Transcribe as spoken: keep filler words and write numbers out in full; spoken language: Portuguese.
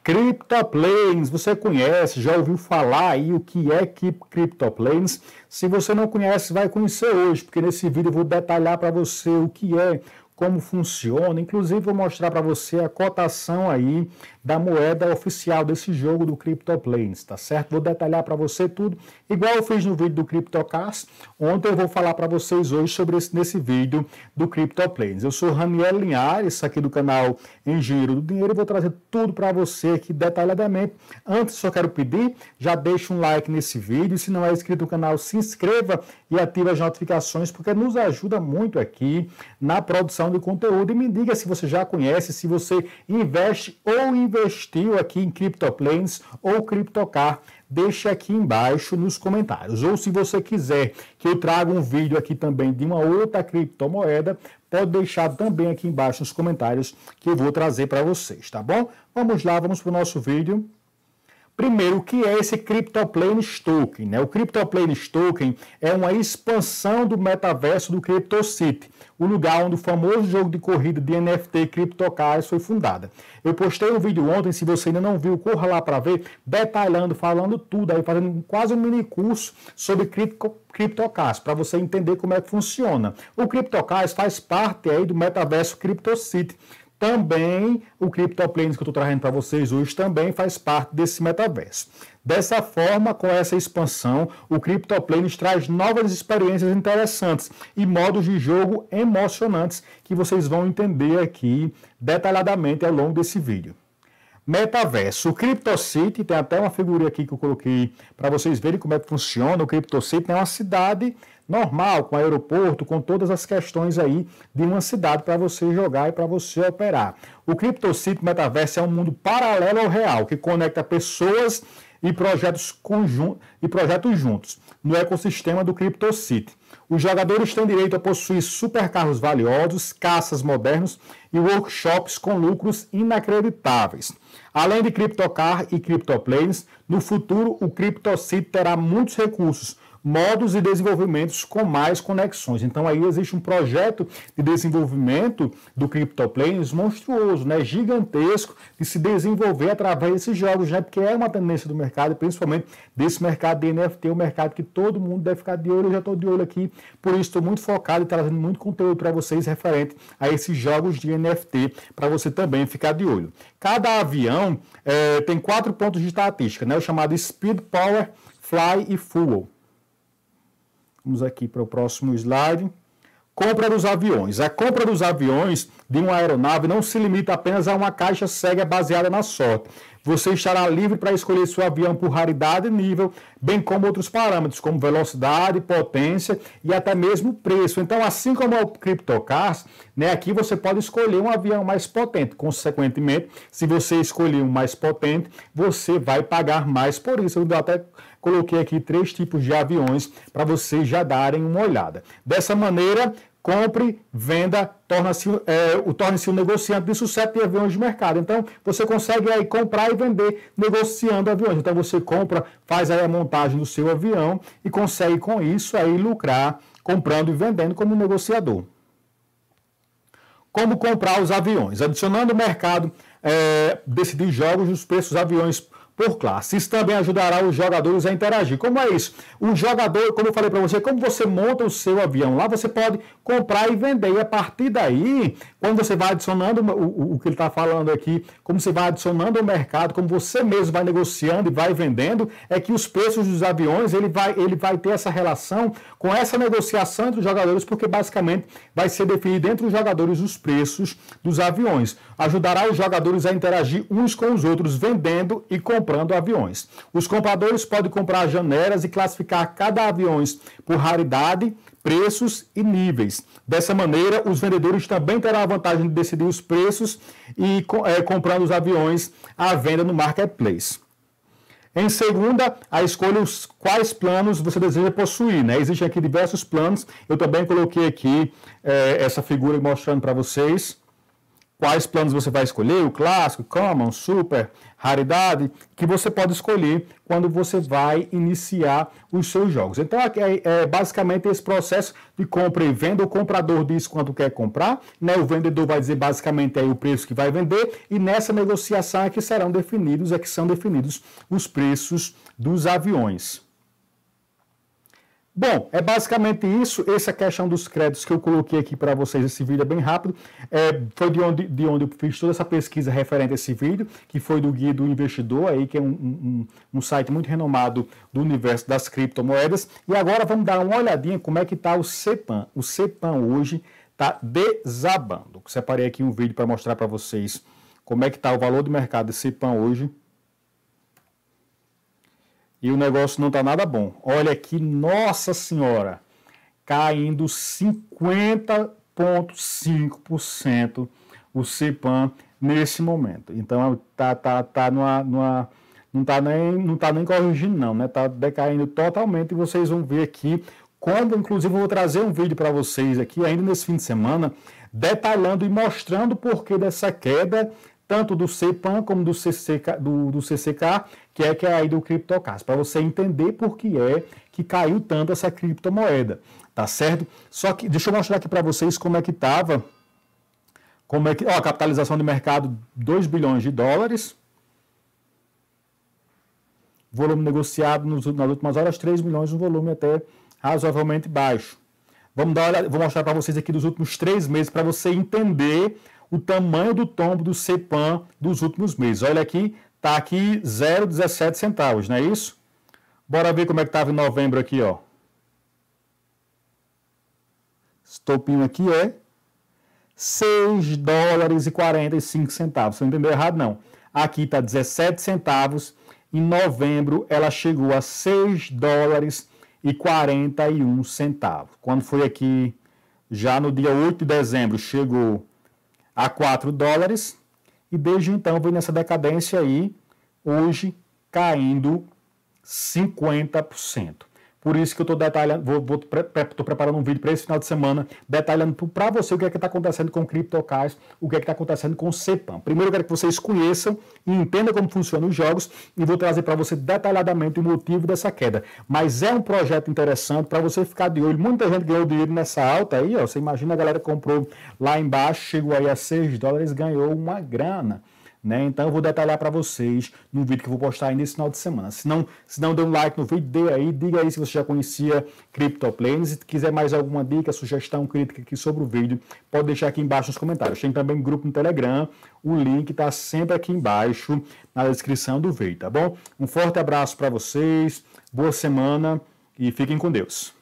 CryptoPlanes, você conhece, já ouviu falar aí o que é CryptoPlanes? Se você não conhece, vai conhecer hoje, porque nesse vídeo eu vou detalhar para você o que é, como funciona, inclusive vou mostrar para você a cotação aí da moeda oficial desse jogo do CryptoPlanes, tá certo? Vou detalhar para você tudo, igual eu fiz no vídeo do CryptoCast. Ontem eu vou falar para vocês hoje sobre esse nesse vídeo do CryptoPlanes. Eu sou Raniel Linhares, aqui do canal Engenheiro do Dinheiro, e vou trazer tudo para você aqui detalhadamente. Antes, só quero pedir, já deixa um like nesse vídeo, se não é inscrito no canal, se inscreva e ative as notificações, porque nos ajuda muito aqui na produção de conteúdo. E me diga se você já conhece, se você investe ou investiu aqui em CryptoPlanes ou CryptoCar, deixe aqui embaixo nos comentários. Ou se você quiser que eu traga um vídeo aqui também de uma outra criptomoeda, pode deixar também aqui embaixo nos comentários que eu vou trazer para vocês, tá bom? Vamos lá, vamos para o nosso vídeo. Primeiro, o que é esse CryptoPlanes Token? Né? O CryptoPlanes Token é uma expansão do metaverso do CryptoCity, o lugar onde o famoso jogo de corrida de N F T CryptoCars foi fundada. Eu postei um vídeo ontem, se você ainda não viu, corra lá para ver, detalhando, falando tudo, aí fazendo quase um mini curso sobre CryptoCars, para você entender como é que funciona. O CryptoCars faz parte aí do metaverso CryptoCity. Também o CryptoPlanes que eu estou trazendo para vocês hoje também faz parte desse metaverso. Dessa forma, com essa expansão, o CryptoPlanes traz novas experiências interessantes e modos de jogo emocionantes que vocês vão entender aqui detalhadamente ao longo desse vídeo. Metaverso. O CryptoCity, tem até uma figurinha aqui que eu coloquei para vocês verem como é que funciona. O CryptoCity é uma cidade normal, com aeroporto, com todas as questões aí de uma cidade para você jogar e para você operar. O CryptoCity Metaverso é um mundo paralelo ao real, que conecta pessoas e projetos, conjun... e projetos juntos no ecossistema do CryptoCity. Os jogadores têm direito a possuir supercarros valiosos, caças modernos e workshops com lucros inacreditáveis. Além de CryptoCar e CryptoPlanes, no futuro o CryptoCity terá muitos recursos, modos e desenvolvimentos com mais conexões. Então aí existe um projeto de desenvolvimento do CryptoPlanes monstruoso, né, gigantesco, de se desenvolver através desses jogos, né, porque é uma tendência do mercado, principalmente desse mercado de N F T, um mercado que todo mundo deve ficar de olho. Eu já estou de olho aqui, por isso estou muito focado e trazendo muito conteúdo para vocês referente a esses jogos de N F T, para você também ficar de olho. Cada avião é, tem quatro pontos de estatística, né, o chamado Speed, Power, Fly e Fuel. Vamos aqui para o próximo slide. Compra dos aviões. A compra dos aviões de uma aeronave não se limita apenas a uma caixa cega baseada na sorte. Você estará livre para escolher seu avião por raridade e nível, bem como outros parâmetros, como velocidade, potência e até mesmo preço. Então, assim como é o CryptoCars, né, aqui você pode escolher um avião mais potente. Consequentemente, se você escolher um mais potente, você vai pagar mais por isso. Eu até coloquei aqui três tipos de aviões para vocês já darem uma olhada. Dessa maneira, compre, venda, torna-se é, o torne-se um negociante de sucesso de aviões de mercado. Então, você consegue aí comprar e vender negociando aviões. Então, você compra, faz aí a montagem do seu avião e consegue com isso aí lucrar comprando e vendendo como negociador. Como comprar os aviões? Adicionando o mercado é, decidir jogos dos preços dos aviões por classe. Isso também ajudará os jogadores a interagir. Como é isso? O jogador, como eu falei para você, como você monta o seu avião lá, você pode comprar e vender. E a partir daí, quando você vai adicionando o, o, o que ele está falando aqui, como você vai adicionando ao mercado, como você mesmo vai negociando e vai vendendo, é que os preços dos aviões, ele vai, ele vai ter essa relação com essa negociação entre os jogadores, porque basicamente vai ser definido entre os jogadores os preços dos aviões. Ajudará os jogadores a interagir uns com os outros, vendendo e comprando aviões. Os compradores podem comprar janelas e classificar cada avião por raridade, preços e níveis. Dessa maneira, os vendedores também terão a vantagem de decidir os preços e é, comprando os aviões à venda no marketplace. Em segunda, a escolha os quais planos você deseja possuir, né? Existem aqui diversos planos. Eu também coloquei aqui é, essa figura mostrando para vocês quais planos você vai escolher, o clássico, common, super, raridade, que você pode escolher quando você vai iniciar os seus jogos. Então, é, é basicamente esse processo de compra e venda. O comprador diz quanto quer comprar, né? O vendedor vai dizer basicamente aí o preço que vai vender, e nessa negociação é que serão definidos, é que são definidos os preços dos aviões. Bom, é basicamente isso, essa questão dos créditos que eu coloquei aqui para vocês, esse vídeo é bem rápido, é, foi de onde, de onde eu fiz toda essa pesquisa referente a esse vídeo, que foi do Guia do Investidor, aí, que é um, um, um site muito renomado do universo das criptomoedas, e agora vamos dar uma olhadinha como é que está o CEPAM. O CEPAM hoje está desabando. Separei aqui um vídeo para mostrar para vocês como é que está o valor do mercado de CEPAM hoje. E o negócio não está nada bom. Olha aqui, nossa senhora, caindo cinquenta vírgula cinco por cento o CEPAM nesse momento. Então, tá, tá, tá numa, numa, não está nem, não tá nem corrigindo não, né? Está decaindo totalmente, e vocês vão ver aqui como, inclusive, eu vou trazer um vídeo para vocês aqui, ainda nesse fim de semana, detalhando e mostrando o porquê dessa queda, tanto do CEPAM como do C C K, do, do C C K, que é que é aí do CryptoCast, para você entender por que é que caiu tanto essa criptomoeda, tá certo? Só que deixa eu mostrar aqui para vocês como é que estava, como é que, ó, a capitalização de mercado dois bilhões de dólares, volume negociado nos, nas últimas horas três milhões, um volume até razoavelmente baixo. Vamos dar olha, vou mostrar para vocês aqui dos últimos três meses para você entender o tamanho do tombo do CEPAM dos últimos meses. Olha aqui, tá aqui zero vírgula dezessete centavos, não é isso? Bora ver como é que estava em novembro aqui, ó. Estopinho aqui é seis dólares e quarenta e cinco centavos. Você não entendeu errado, não. Aqui está dezessete centavos. Em novembro, ela chegou a seis dólares e quarenta e um centavos. Quando foi aqui, já no dia oito de dezembro, chegou a quatro dólares, e desde então vem nessa decadência aí, hoje caindo cinquenta por cento. Por isso que eu estou detalhando, vou, vou, estou preparando um vídeo para esse final de semana, detalhando para você o que é que está acontecendo com o CryptoCast, o que é que está acontecendo com o CEPAM. Primeiro eu quero que vocês conheçam e entendam como funcionam os jogos, e vou trazer para você detalhadamente o motivo dessa queda. Mas é um projeto interessante para você ficar de olho. Muita gente ganhou dinheiro nessa alta aí, ó. Você imagina, a galera comprou lá embaixo, chegou aí a seis dólares, ganhou uma grana. Né? Então eu vou detalhar para vocês no vídeo que eu vou postar aí nesse final de semana. Se não, se não deu um like no vídeo, dê aí, diga aí se você já conhecia CryptoPlanes. Se quiser mais alguma dica, sugestão, crítica aqui sobre o vídeo, pode deixar aqui embaixo nos comentários. Tem também um grupo no Telegram, o link está sempre aqui embaixo na descrição do vídeo, tá bom? Um forte abraço para vocês, boa semana e fiquem com Deus.